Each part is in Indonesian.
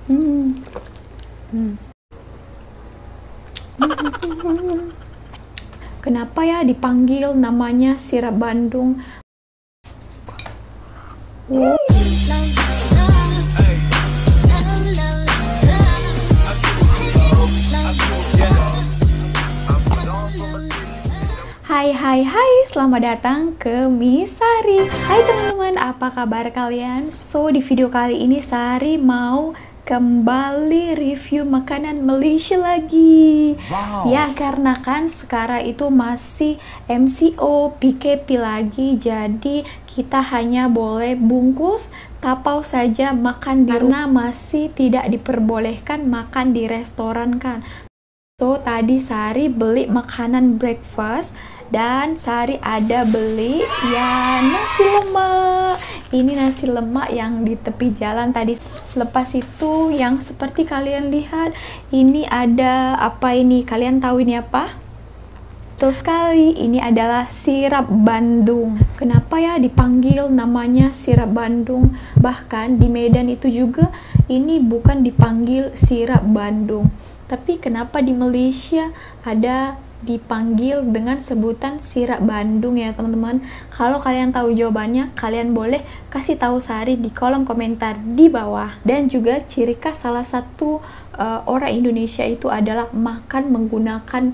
Hmm. Hmm. Kenapa ya dipanggil namanya sirap Bandung? Hai, selamat datang ke Misari. Hai teman-teman, apa kabar kalian? So, di video kali ini Sari mau kembali review makanan Malaysia lagi. Wow. Ya, karena kan sekarang itu masih MCO, PKP lagi, jadi kita hanya boleh bungkus tapau saja makan di rumah, karena masih tidak diperbolehkan makan di restoran kan. So, tadi Sari beli makanan breakfast dan Sari ada beli ya nasi lemak. Ini nasi lemak yang di tepi jalan tadi. Lepas itu yang seperti kalian lihat, ini ada apa ini? Kalian tahu ini apa? Betul sekali, ini adalah sirap Bandung. Kenapa ya dipanggil namanya sirap Bandung? Bahkan di Medan itu juga ini bukan dipanggil sirap Bandung. Tapi kenapa di Malaysia ada dipanggil dengan sebutan sirap Bandung ya teman-teman? Kalau kalian tahu jawabannya, kalian boleh kasih tahu Sari di kolom komentar di bawah. Dan juga ciri khas salah satu orang Indonesia itu adalah makan menggunakan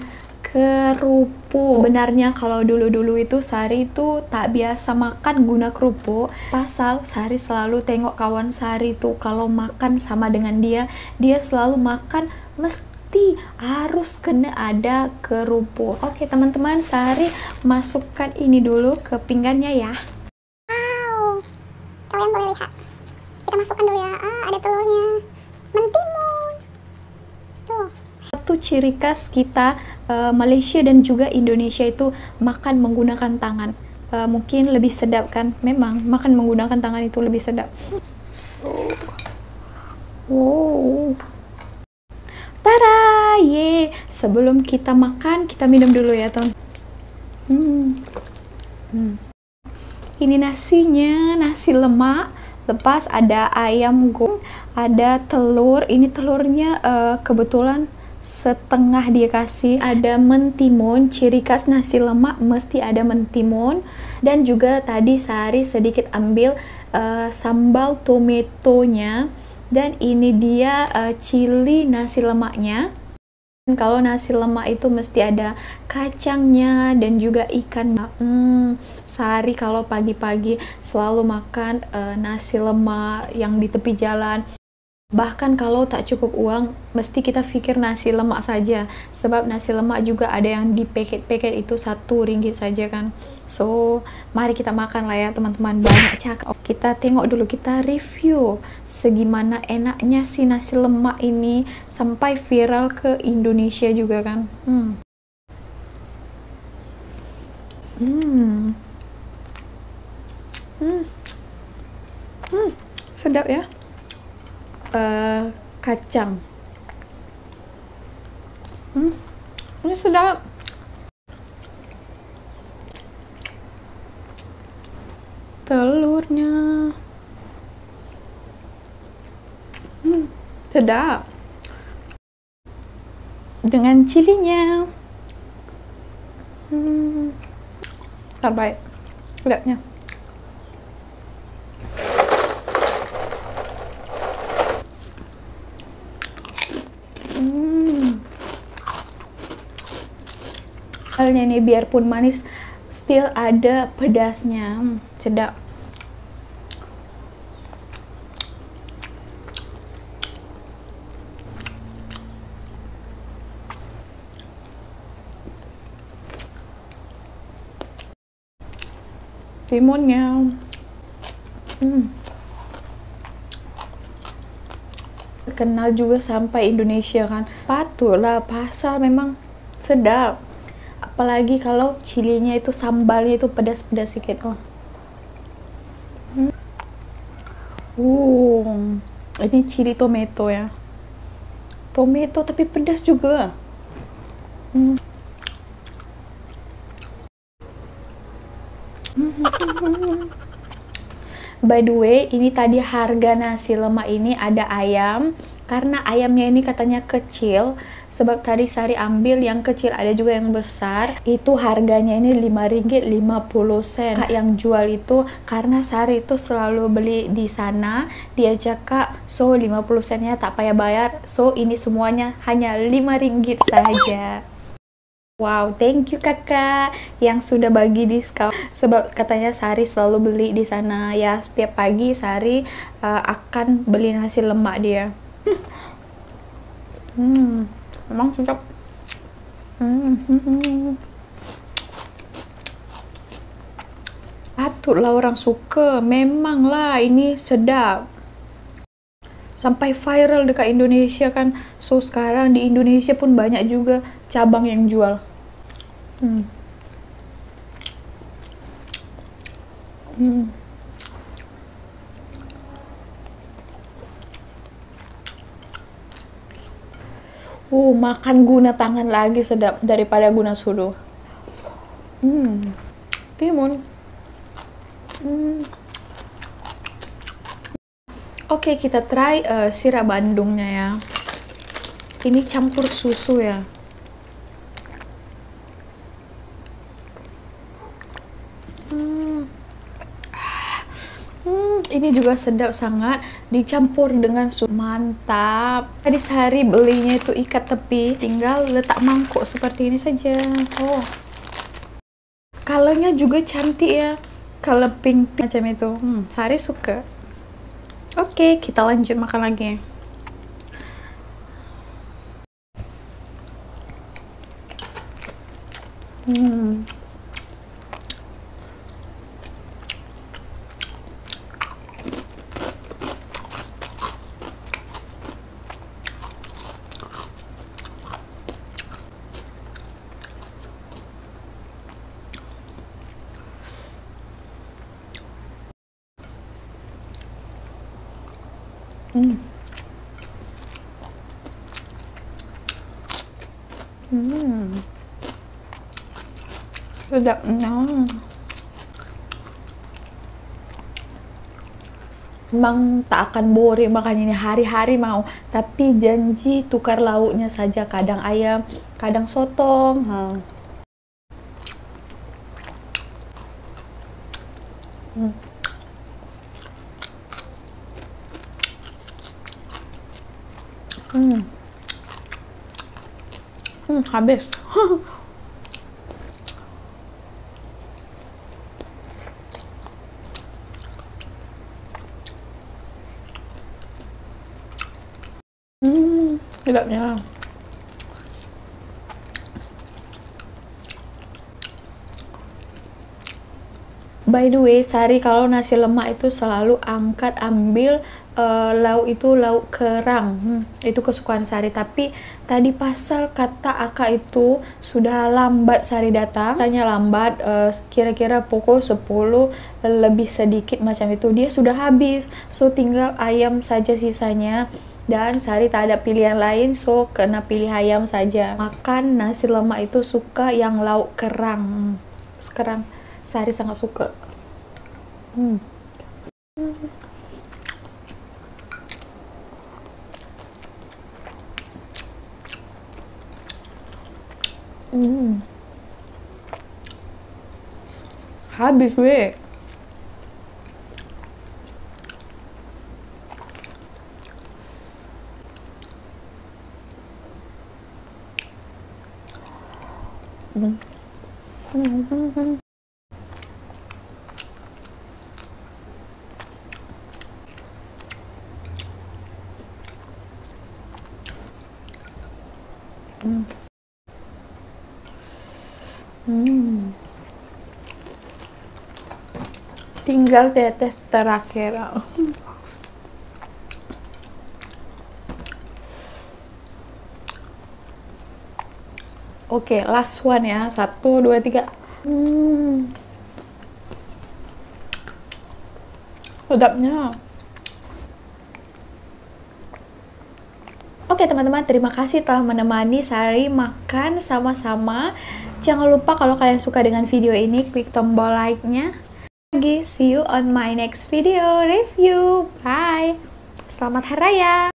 kerupuk. Benarnya kalau dulu-dulu itu Sari itu tak biasa makan guna kerupuk. Pasal Sari selalu tengok kawan Sari tuh kalau makan sama dengan dia selalu makan mesti harus kena ada kerupuk. Oke teman-teman, Sari masukkan ini dulu ke pinggannya ya. Wow, kalian boleh lihat. Kita masukkan dulu ya. Ada telurnya. Mentimun. Tuh. Satu ciri khas kita Malaysia dan juga Indonesia itu makan menggunakan tangan. Mungkin lebih sedap kan? Memang makan menggunakan tangan itu lebih sedap. Wow. Tara, ye. Sebelum kita makan, kita minum dulu ya, teman. Ini nasinya, nasi lemak. Lepas ada ayam goreng, ada telur. Ini telurnya kebetulan setengah dia kasih. Ada mentimun, ciri khas nasi lemak mesti ada mentimun. Dan juga tadi Sari sedikit ambil sambal tomatonya. Dan ini dia cili nasi lemaknya. Kalau nasi lemak itu mesti ada kacangnya dan juga ikan. Sari kalau pagi-pagi selalu makan nasi lemak yang di tepi jalan. Bahkan kalau tak cukup uang, mesti kita pikir nasi lemak saja. Sebab nasi lemak juga ada yang di paket-paket itu RM1 saja kan. So, mari kita makan lah ya teman-teman. Banyak cakap. Kita tengok dulu, kita review segimana enaknya si nasi lemak ini sampai viral ke Indonesia juga kan. Sedap ya. Kacang. Ini sedap. Telurnya. Sedap. Dengan cilinya. Terbaik. Sedapnya. Halnya ini biarpun manis, still ada pedasnya. Sedap. Timunnya. Kenal juga sampai Indonesia kan. Patutlah, pasal memang sedap. Apalagi kalau cilinya itu, sambalnya itu pedas-pedas sedikit. Ini cili tomato ya. Tomato tapi pedas juga. By the way, ini tadi harga nasi lemak ini ada ayam. Karena ayamnya ini katanya kecil, sebab tadi Sari ambil yang kecil, ada juga yang besar. Itu harganya ini Rp5.50. Kak yang jual itu, karena Sari itu selalu beli di sana, dia cakap, so 50 sennya tak payah bayar. So ini semuanya hanya Rp5 saja. Wow, thank you kakak yang sudah bagi diskon. Sebab katanya Sari selalu beli di sana ya. Setiap pagi Sari akan beli nasi lemak dia. Memang cocok. Patutlah orang suka. Memanglah ini sedap. Sampai viral dekat Indonesia kan. So sekarang di Indonesia pun banyak juga cabang yang jual. Makan guna tangan lagi sedap daripada guna sudu. Timun. Oke, kita try sirap Bandungnya ya. Ini campur susu ya. Ini juga sedap sangat, dicampur dengan susu. Mantap. Tadi Sari belinya itu ikat tepi, tinggal letak mangkuk seperti ini saja. Colornya juga cantik ya, color pink macam itu. Sari suka. Oke, kita lanjut makan lagi. Sedap. Memang tak akan boring makan ini hari-hari mau, tapi janji tukar lauknya saja, kadang ayam, kadang sotong. Habis. Sedapnya. By the way, Sari kalau nasi lemak itu selalu ambil lauk itu lauk kerang. Itu kesukaan Sari. Tapi tadi pasal kata akak itu sudah lambat Sari datang. Tanya lambat, kira-kira pukul 10 lebih sedikit macam itu. Dia sudah habis. So tinggal ayam saja sisanya. Dan Sari tak ada pilihan lain, so kena pilih ayam saja. Makan nasi lemak itu suka yang lauk kerang. Sekarang Sari sangat suka. Habis weh. Tinggal tetes terakhir. Oke, last one ya. 1, 2, 3. Sedapnya. Oke teman-teman, terima kasih telah menemani Sari makan sama-sama. Jangan lupa kalau kalian suka dengan video ini, klik tombol like-nya. lagi. See you on my next video review. Bye. Selamat Hari Raya.